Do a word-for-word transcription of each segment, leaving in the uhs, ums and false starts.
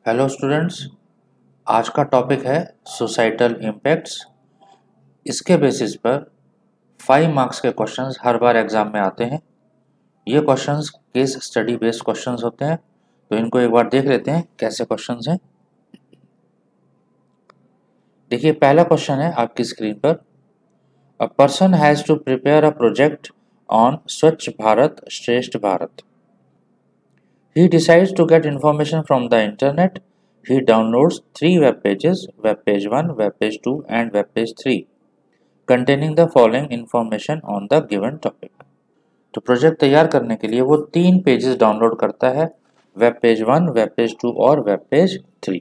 Hello students, आज का topic है सोसाइटल इम्पैक्ट्स। इसके बेसिस पर फाइव मार्क्स के क्वेश्चंस हर बार एग्जाम में आते हैं। ये questions case study based questions होते हैं, तो इनको एक बार देख लेते हैं कैसे क्वेश्चंस हैं। देखिए, पहला क्वेश्चन है आपकी स्क्रीन पर। A person has to prepare a project on Swachh Bharat Shreshtha Bharat. He decides to get information from the internet. He downloads three web pages, web page one, web page two and web page three, containing the following information on the given topic. तो project तैयार करने के लिए वो तीन pages download करता है, web page one, web page two और वेब पेज थ्री।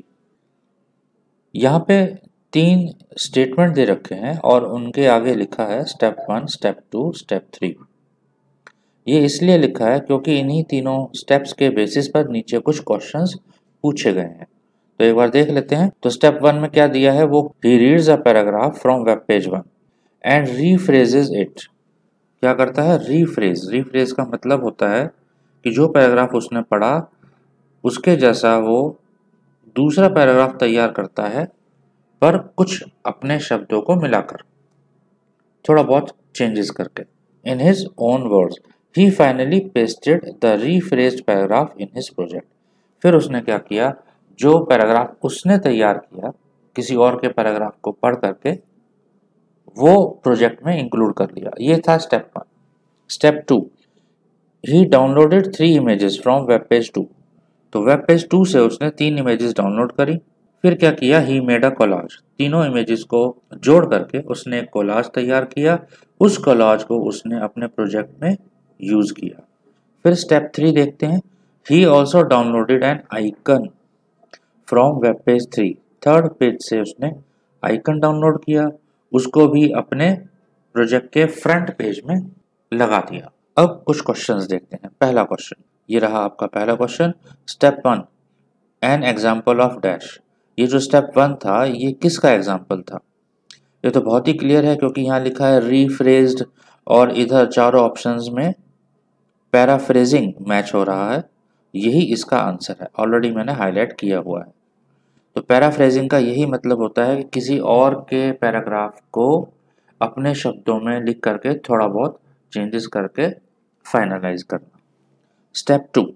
यहाँ पे तीन स्टेटमेंट दे रखे हैं और उनके आगे लिखा है step one, step two, step three. ये इसलिए लिखा है क्योंकि इन्हीं तीनों स्टेप्स के बेसिस पर नीचे कुछ क्वेश्चंस पूछे गए हैं। तो एक बार देख लेते हैं। तो स्टेप वन में क्या दिया है, वो he reads a paragraph from web page one and rephrases it. क्या करता है, रीफ्रेज। रीफ्रेज का मतलब होता है कि जो पैराग्राफ उसने पढ़ा उसके जैसा वो दूसरा पैराग्राफ तैयार करता है, पर कुछ अपने शब्दों को मिलाकर, थोड़ा बहुत चेंजेस करके। In his own words He finally pasted the rephrased paragraph in his project. फिर उसने क्या किया, जो पैराग्राफ उसने तैयार किया किसी और के पैराग्राफ को पढ़ करके वो प्रोजेक्ट में इंक्लूड कर लिया। ये था step one. Step two, he downloaded three images from web page two. तो वेब पेज टू से उसने तीन इमेजेस डाउनलोड करी। फिर क्या किया, ही मेड अ कोलाज। तीनों इमेजेस को जोड़ करके उसने एक कोलाज तैयार किया। उस कोलाज को उसने अपने प्रोजेक्ट में यूज किया। फिर स्टेप थ्री देखते हैं। He also downloaded an icon from web page three. Third page से उसने आइकन डाउनलोड किया, उसको भी अपने प्रोजेक्ट के फ्रंट पेज में लगा दिया। अब कुछ क्वेश्चंस देखते हैं। पहला क्वेश्चन, ये रहा आपका पहला question. Step one, an example of dash. ये जो स्टेप वन था ये किसका एग्जाम्पल था? ये तो बहुत ही क्लियर है क्योंकि यहाँ लिखा है रीफ्रेज्ड और इधर चारों ऑप्शंस में पैराफ्रेजिंग मैच हो रहा है। यही इसका आंसर है, ऑलरेडी मैंने हाईलाइट किया हुआ है। तो पैराफ्रेजिंग का यही मतलब होता है कि किसी और के पैराग्राफ को अपने शब्दों में लिख करके थोड़ा बहुत चेंजेस करके फाइनलाइज करना। स्टेप टू,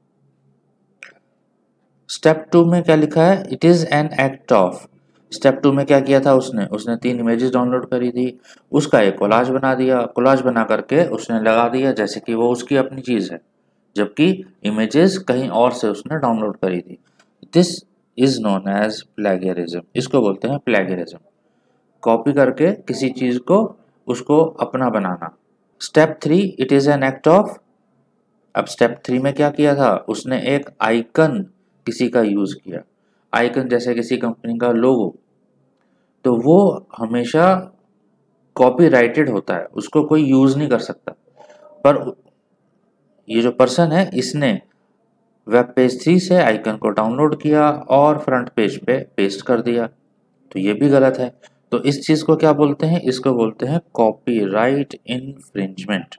स्टेप टू में क्या लिखा है, it is an act of. Step two में क्या किया था उसने उसने तीन इमेजेस डाउनलोड करी थी, उसका एक कोलाज बना दिया। कोलाज बना करके उसने लगा दिया जैसे कि वो उसकी अपनी चीज़ है, जबकि इमेजेस कहीं और से उसने डाउनलोड करी थी। This is known as plagiarism. इसको बोलते हैं प्लेगियरिज्म, कॉपी करके किसी चीज़ को उसको अपना बनाना। Step three, it is an act of. अब स्टेप थ्री में क्या किया था, उसने एक आइकन किसी का यूज़ किया। आइकन जैसे किसी कंपनी का लोगो, तो वो हमेशा कॉपीराइटेड होता है, उसको कोई यूज़ नहीं कर सकता। पर ये जो पर्सन है इसने वेब पेज थ्री से आइकन को डाउनलोड किया और फ्रंट पेज पे पेस्ट कर दिया, तो ये भी गलत है। तो इस चीज़ को क्या बोलते हैं, इसको बोलते हैं कॉपीराइट इन्फ्रिंजमेंट।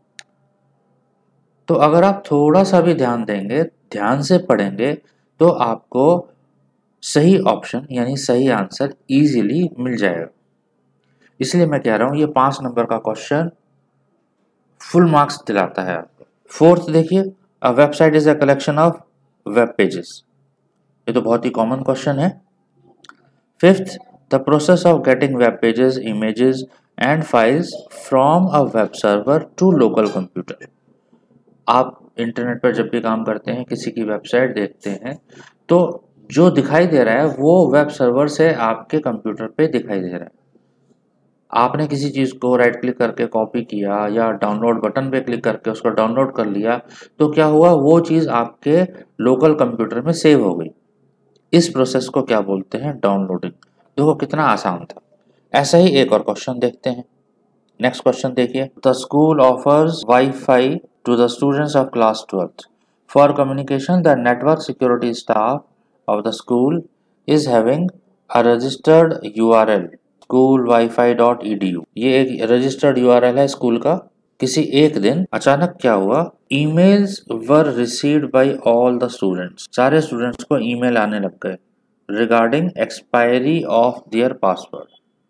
तो अगर आप थोड़ा सा भी ध्यान देंगे, ध्यान से पढ़ेंगे, तो आपको सही ऑप्शन यानी सही आंसर इजीली मिल जाएगा। इसलिए मैं कह रहा हूँ ये पाँच नंबर का क्वेश्चन फुल मार्क्स दिलाता है आपको। फोर्थ देखिए, a website is a collection of web pages. ये तो बहुत ही कॉमन क्वेश्चन है। Fifth, the process of getting web pages, images and files from a web server to local computer. आप इंटरनेट पर जब भी काम करते हैं, किसी की वेबसाइट देखते हैं, तो जो दिखाई दे रहा है वो वेब सर्वर से आपके कंप्यूटर पे दिखाई दे रहा है। आपने किसी चीज़ को राइट क्लिक करके कॉपी किया या डाउनलोड बटन पे क्लिक करके उसको डाउनलोड कर लिया, तो क्या हुआ, वो चीज़ आपके लोकल कंप्यूटर में सेव हो गई। इस प्रोसेस को क्या बोलते हैं, डाउनलोडिंग। देखो कितना आसान था। ऐसा ही एक और क्वेश्चन देखते हैं। नेक्स्ट क्वेश्चन देखिए, the school offers wifi to the students of class twelfth for communication. The network security staff of the school is having a registered U R L school wifi dot e d u। ये एक registered U R L है school का। किसी एक दिन अचानक क्या हुआ, emails were received by all the students, सारे स्टूडेंट्स को ईमेल आने लग गए regarding expiry of their password,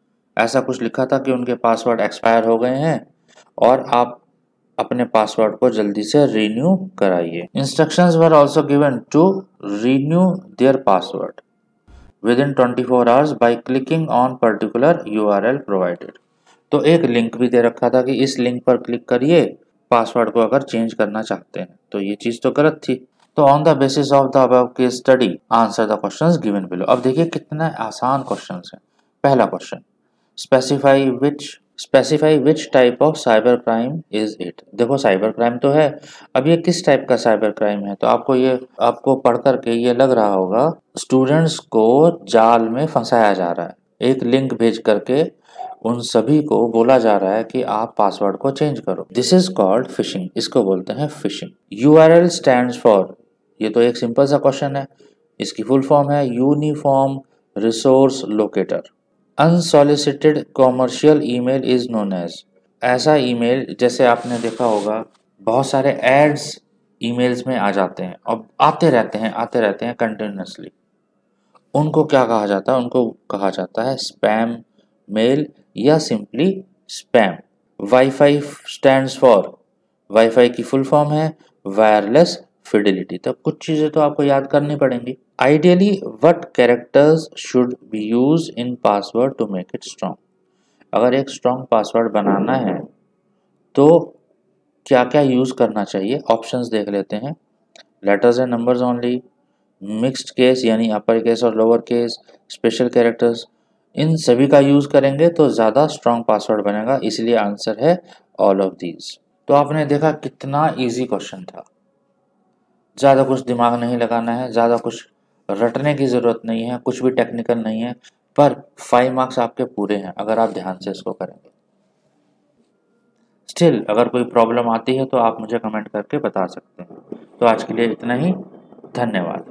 ऐसा कुछ लिखा था कि उनके पासवर्ड एक्सपायर हो गए हैं और आप अपने पासवर्ड को जल्दी से रीन्यू कराइए। Instructions were also given to renew their password within twenty four hours by clicking on particular URL provided. तो एक लिंक भी दे रखा था कि इस लिंक पर क्लिक करिए पासवर्ड को अगर चेंज करना चाहते हैं, तो ये चीज़ तो गलत थी। तो on the basis of the above case study answer the questions given below. अब देखिए कितने आसान क्वेश्चंस हैं। पहला question, specify which specify which type of cyber crime is it. देखो साइबर क्राइम तो है, अब ये किस टाइप का साइबर क्राइम है, तो आपको ये आपको पढ़ करके ये लग रहा होगा स्टूडेंट्स को जाल में फंसाया जा रहा है, एक लिंक भेज करके उन सभी को बोला जा रहा है कि आप पासवर्ड को चेंज करो। दिस इज कॉल्ड फिशिंग, इसको बोलते हैं फिशिंग। यूआरएल स्टैंड्स फॉर, ये तो एक सिंपल सा क्वेश्चन है, इसकी फुल फॉर्म है uniform resource locator. Unsolicited commercial email is known as, ऐसा ईमेल जैसे आपने देखा होगा बहुत सारे एड्स ईमेल्स में आ जाते हैं और आते रहते हैं आते रहते हैं कंटिन्यूसली, उनको क्या कहा जाता है, उनको कहा जाता है स्पैम मेल या simply spam. Wifi stands for, wifi की फुल फॉर्म है वायरलेस फिडिलिटी। तो कुछ चीज़ें तो आपको याद करनी पड़ेंगी। Ideally what characters should be use in password to make it strong, अगर एक स्ट्रॉन्ग पासवर्ड बनाना है तो क्या क्या यूज़ करना चाहिए, ऑप्शंस देख लेते हैं। Letters and numbers only, mixed case यानी अपर केस और लोअर केस, स्पेशल कैरेक्टर्स, इन सभी का यूज़ करेंगे तो ज़्यादा स्ट्रॉन्ग पासवर्ड बनेगा, इसलिए आंसर है ऑल ऑफ दीज। तो आपने देखा कितना इजी क्वेश्चन था, ज़्यादा कुछ दिमाग नहीं लगाना है, ज़्यादा कुछ रटने की ज़रूरत नहीं है, कुछ भी टेक्निकल नहीं है, पर फाइव मार्क्स आपके पूरे हैं अगर आप ध्यान से इसको करेंगे। स्टिल अगर कोई प्रॉब्लम आती है तो आप मुझे कमेंट करके बता सकते हैं। तो आज के लिए इतना ही, धन्यवाद।